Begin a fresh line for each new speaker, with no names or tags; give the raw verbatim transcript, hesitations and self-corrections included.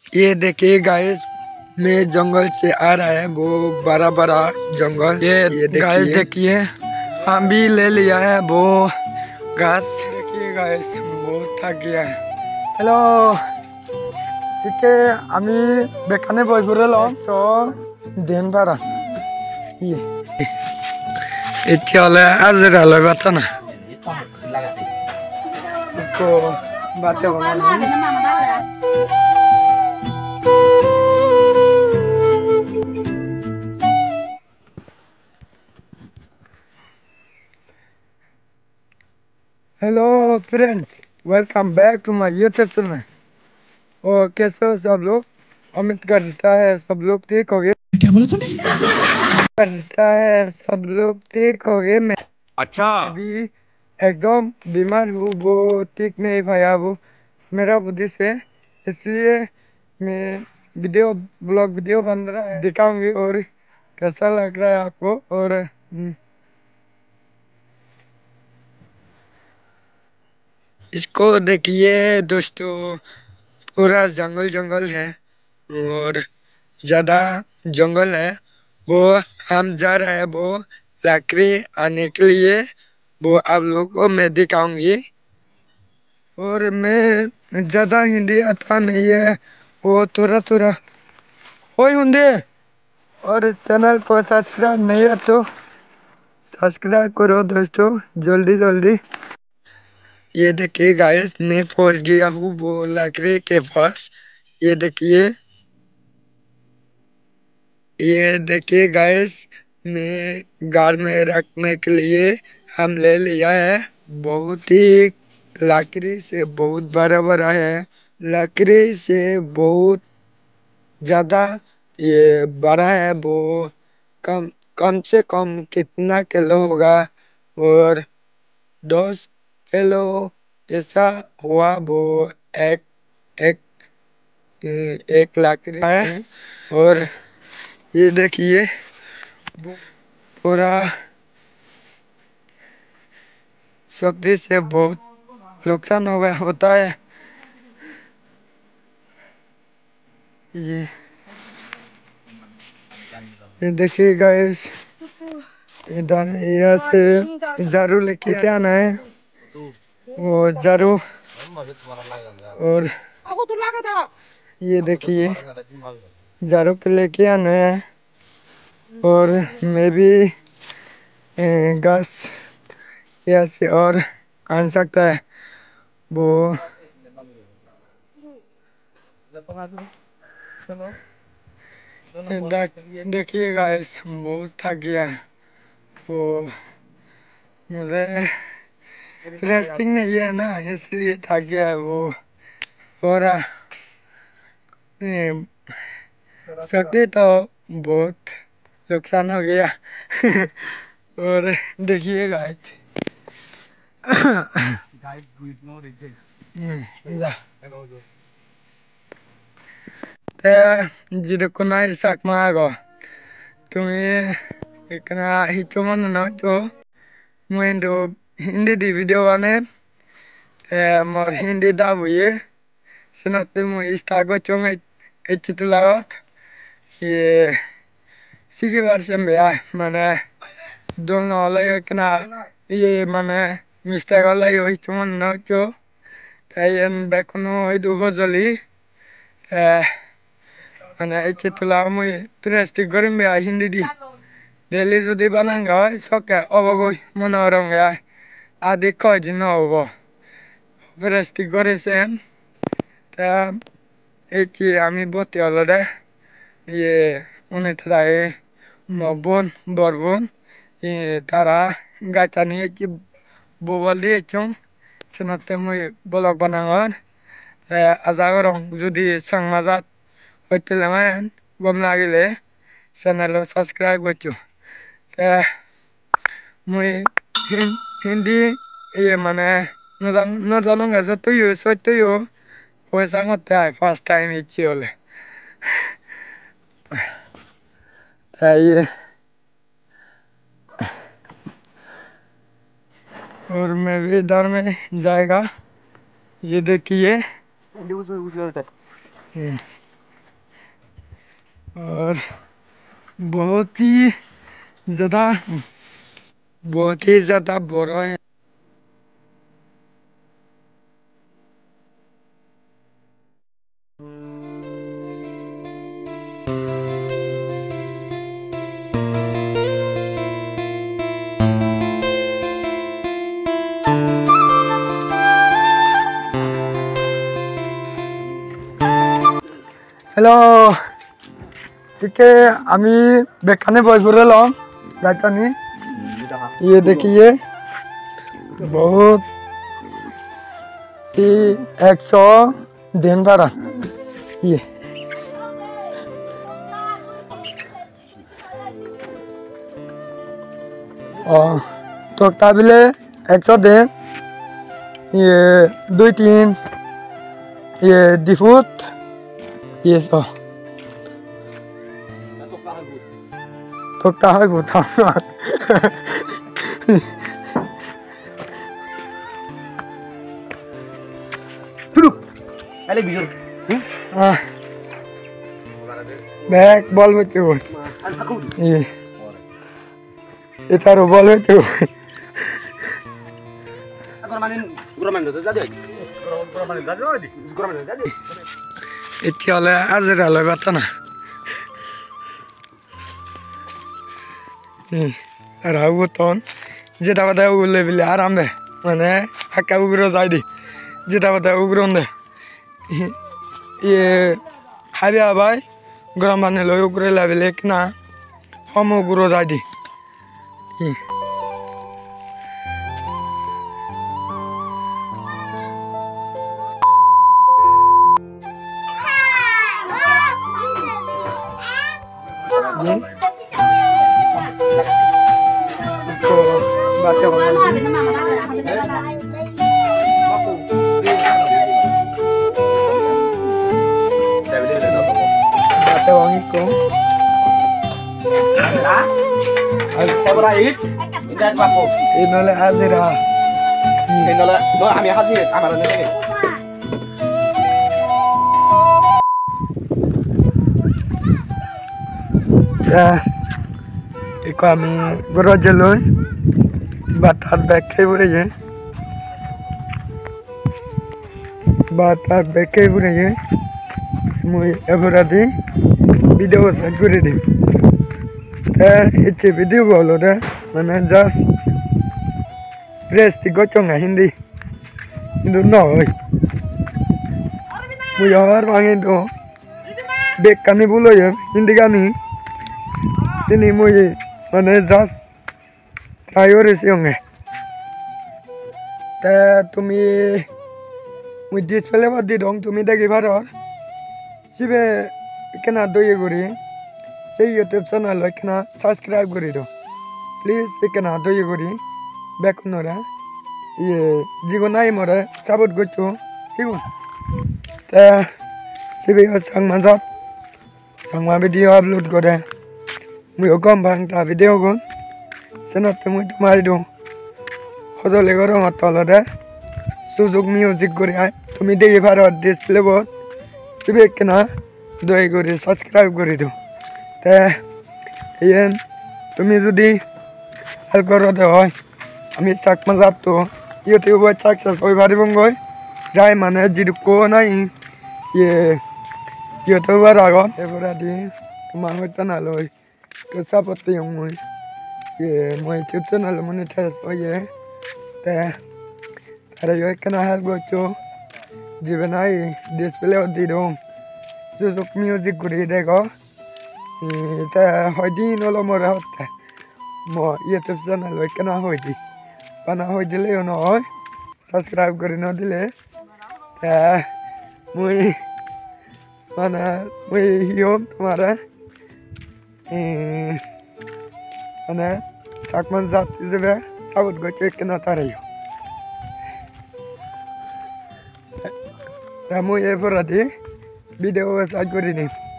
ये देखिए गाइस, में जंगल से आ रहा है वो बड़ा बड़ा जंगल। ये, ये गाइस देखिए, हम भी ले लिया है वो घास। देखिए गाइस, बहुत थक गया है। हेलो, ठीक है, আমি বেকানে বই করে লম সো দেন পারা ই ইচ্ছে হলে আজরা লয় বাতা না তো বাতে বলা। Hello friends, welcome back to my YouTube channel. और कैसे हो सब लोग? उम्मीद करता है सब लोग ठीक हो गए। क्या बोला तूने? करता है सब लोग ठीक हो गए। मैं अच्छा अभी एकदम बीमार हूँ, वो ठीक नहीं पाया वो मेरा बुद्धि से, इसलिए मैं वीडियो ब्लॉग वीडियो बन रहा है, दिखाऊंगी और कैसा लग रहा है आपको। और इसको देखिए दोस्तों, पूरा जंगल जंगल है और ज्यादा जंगल है। वो हम जा रहे हैं वो लकड़ी आने के लिए, वो आप लोगों को मैं दिखाऊंगी। और मैं ज्यादा हिंदी आता नहीं है, वो थोड़ा थोड़ा हो हिंदी। और चैनल को सब्सक्राइब नहीं है तो सब्सक्राइब करो दोस्तों, जल्दी जल्दी। ये देखिए गाइस, मैं पहुंच गया हूँ वो लकड़ी के पास। ये देखिए, ये देखिए गाइस, मैं गाड़ में रखने के लिए हम ले लिया है। बहुत ही लकड़ी से बहुत बड़ा बड़ा है, लकड़ी से बहुत ज्यादा ये बड़ा है। वो कम कम से कम कितना किलो होगा, और दस किलो ऐसा हुआ। वो एक एक एक लकड़ी है। और ये देखिए, पूरा शक्ति से बहुत नुकसान हो गया होता है। ये ये देखिए गाइस, इधर यहाँ से झाड़ू लेके क्या आना है, वो झाड़ू। और ये देखिए, झाड़ू के लेके आना है। और मैं भी घास यहाँ से और आन सकता है वो। देखिए गाइस, बहुत थक गया है वो, मुझे रेस्टिंग नहीं है ना, इसलिए थक गया है वो पूरा। सकते तो बहुत नुकसान हो गया। और देखिए गाइस, जिरको ना sakma ago tumi ikna hitomon no to muendo hindi di video ane mor hindi da buye senate mo istago chong etitulagot ye sigi version be ay mane don olay ikna ye mane mistake olay hitomon no to tayen bekono idu gozali মানে ইচ্ছে তুলা মুই প্রেস্টিক করিম বে হিন্দি দি daily যদি বানান গায় সকে অবগই মনোরম গায় আদি কয় দিন হব প্রেস্টিক করেছেন। তা এটি আমি ভর্তি হলো রে ইয়ে উনি তাই বোন বরবোন তারা গাছা নিয়ে কি বল দিয়েছুন সেনাতে মুই ব্লগ বানাঙর আজাগরং যদি সংমাজাত হইতে লাগান বম লাগিলে চ্যানেল সাবস্ক্রাইব করছো। মুই হিন্দি ইয়ে মানে ন জানো গেছে তুই সই তুই পয়সা করতে হয় ফার্স্ট টাইম ইচ্ছে হলে। ये और मैं भी इधर में जाएगा। ये देखिए, और बहुत ही ज़्यादा बहुत ही ज़्यादा बड़ा है। हेलो ठीक है আমি বেখানে বই পড়ে এলাম রাজধানী ये देखिए बहुत ही एक सौ दिन भरा ये और तो काबिले एक सौ दिन ये दो तीन ये दिफुट ये सौ तो कहाँ घुसा
Kali bijur.
ah back ball में क्यों ये ये तारो ball में क्यों
Aku mainin, gua mainin tuh jadi. Gua mainin jadi. Gua mainin jadi.
इच्छा वाले आज रालो बात ना राहु तो जेटा बताया उगले बिले आराम दे मैंने हक्का उग्रो जायदी जेटा बताया उग्रो दे ये हाबिया भाई गरम पानी लो उग्रे ला बिले किना हम उग्रो जायदी तो बातें बातें wangi ko
Saya berait, ini ada apa?
ini oleh Azira
Ini adalah, no, kami hadir, amaran ini.
ya iko ami goro jeloi batar bekai bure je batar bekai bure je mui eboradi video set করে দিই তা ইচ্ছে video বলো রে মানে just press তি গচঙ্গা হিন্দি কিন্তু নয় মুই আর মাঙ্গে তো বেক কানি বলো হিন্দি গানি তিনি মুই মানে জাস্ট প্রায়োরিটি হঙ্গে তা তুমি মুই ডিসপ্লে বাদ দি দং তুমি দেখি ভারর সিবে কেনা দইয়ে করি সেই ইউটিউব চ্যানেল কেনা সাবস্ক্রাইব করে দাও প্লিজ কেনা দইয়ে করি বেকনরা ইয়ে জীবন নাই মরে সাপোর্ট করছো সিগুন তা সিবে সাংমা যাত সাংমা ভিডিও আপলোড করে মুই কম ভাঙতা ভিডিও গুন সেনাতে মুই তোমারি দিওঁ সজলে গরম তলতে সুযোগ মিউজিক করে আয় তুমি দেখি ভারত ডিসপ্লে বোর্ড সিবে কেনা দয়া করে সাবস্ক্রাইব করে দিও তা ইয়ান তুমি যদি হেল্প করতে হয় আমি চাকমা যাত তো ইউটিউবে সাকসেস হয়ে পারিব গই যাই মানে যিটো নাই ইয়ে ইউটিউবার আগত এবারে দি তোমার হইতে না লই তো সাপোর্ট দিও মই ইয়ে মই ইউটিউব চ্যানেল মনিটাইজ হয়ে তা আরে ইয়ে কেনা হেল্প করছো জীবন আই ডিসপ্লে দি দো সুযোগ মিউজিক করে দেখো তা হয়দিন হলো মরে হতে মো ইউটিউব চ্যানেল কেনা হয়দি বানা হয়ে দিলেও নয় সাবস্ক্রাইব করে না দিলে তা মুই মানে মুই হিম তোমার মানে চাকমান জাত হিসেবে সাপোর্ট করছে কেনা তারাই তা মুই এরপর ভিডিও সার্চ করে নিই